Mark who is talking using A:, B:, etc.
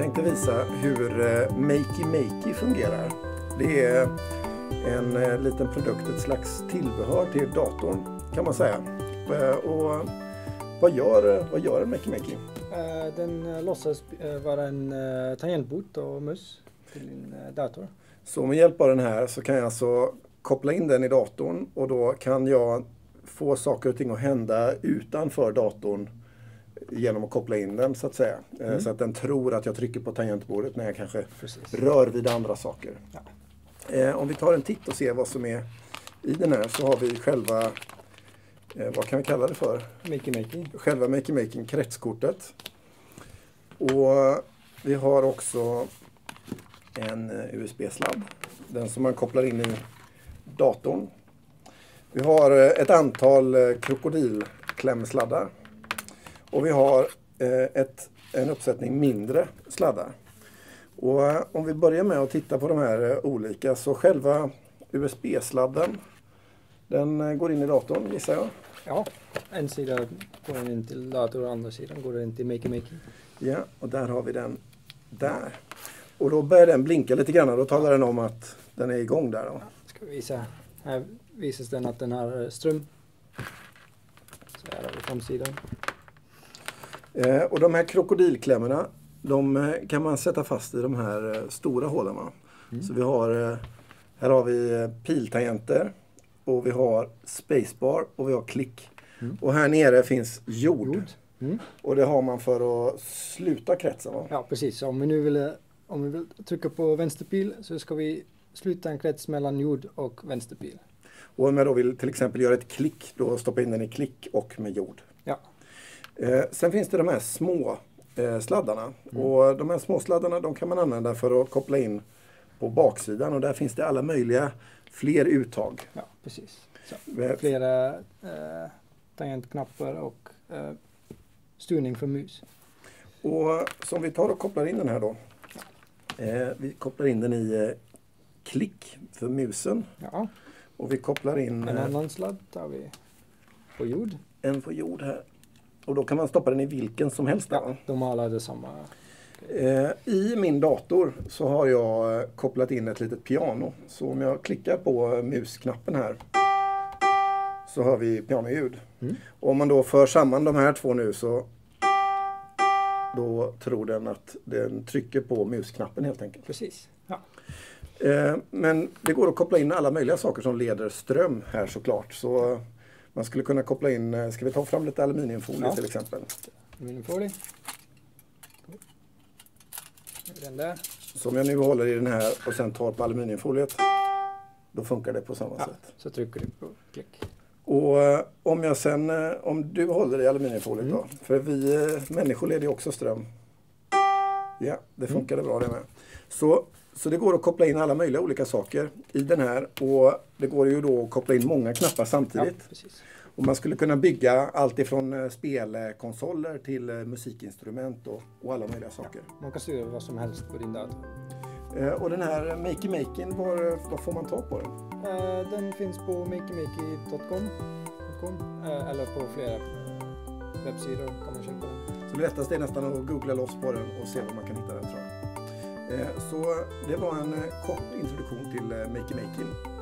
A: tänkte visa hur MakeyMakey fungerar. Det är en liten produkt, ett slags tillbehör till datorn kan man säga. Och vad gör en MakeyMakey?
B: Den låtsas vara en tangentbord och mus till din dator.
A: Så med hjälp av den här så kan jag alltså koppla in den i datorn och då kan jag få saker och ting att hända utanför datorn genom att koppla in den så att säga. Så att den tror att jag trycker på tangentbordet när jag kanske rör vid andra saker. Ja. Om vi tar en titt och ser vad som är i den här så har vi själva, vad kan vi kalla det för?
B: MakeyMakey.
A: Själva MakeyMakey, kretskortet. Och vi har också en USB-sladd. Den som man kopplar in i datorn. Vi har ett antal krokodilklämsladdar. Och vi har en uppsättning mindre sladdar. Och om vi börjar med att titta på de här olika så själva USB-sladden den går in i datorn gissar jag.
B: Ja, en sida går den in till datorn och andra sidan går den in till MakeyMakey.
A: Ja, och där har vi den där. Och då börjar den blinka lite grann och då talar den om att den är igång där då.
B: Ja, ska vi visa. Här visas den att den har ström. Så här har vi framsidan.
A: Och de här krokodilklämmorna, de kan man sätta fast i de här stora hålen. Så vi har, här har vi piltangenter och vi har spacebar och vi har klick. Och här nere finns jord. Och det har man för att sluta kretsen. Va?
B: Ja, precis. Så om vi vill trycka på vänsterpil så ska vi sluta en krets mellan jord och vänsterpil.
A: Och om jag då vill till exempel göra ett klick, då stoppa in den i klick och med jord.
B: Ja.
A: Sen finns det de här små sladdarna. Och de här små sladdarna de kan man använda för att koppla in på baksidan. Och där finns det alla möjliga fler uttag.
B: Ja, precis. Så, flera tangentknappar och styrning för mus.
A: Och som vi tar och kopplar in den här då. Vi kopplar in den i klick för musen.
B: Ja.
A: Och vi kopplar in
B: en annan sladd tar vi på jord.
A: En på jord här. Och då kan man stoppa den i vilken som helst.
B: Ja, de har alla detsamma.
A: I min dator så har jag kopplat in ett litet piano. Så om jag klickar på musknappen här så har vi pianoljud. Och om man då för samman de här två nu så då tror den att den trycker på musknappen helt enkelt.
B: Precis. Ja.
A: Men det går att koppla in alla möjliga saker som leder ström här såklart. Så man skulle kunna koppla in, ska vi ta fram lite aluminiumfolie till exempel?
B: Aluminiumfolie. Den där.
A: Så om jag nu håller i den här och sen tar på aluminiumfoliet, då funkar det på samma sätt.
B: Så trycker du på klick.
A: Och om du håller i aluminiumfoliet då, för vi människor leder ju också ström. Ja, det funkade bra det med. Så det går att koppla in alla möjliga olika saker i den här och det går ju då att koppla in många knappar samtidigt.
B: Ja, precis. Och
A: man skulle kunna bygga allt ifrån spelkonsoler till musikinstrument och alla möjliga saker.
B: Ja, man kan styra vad som helst på din dator.
A: Och den här MakeyMakey, var får man tag på den?
B: Den finns på MakeyMakey.com eller på flera webbsidor kan man köpa den.
A: Så det lättaste är nästan att googla loss på den och se var man kan hitta den tror jag. Så det var en kort introduktion till MakeyMakey.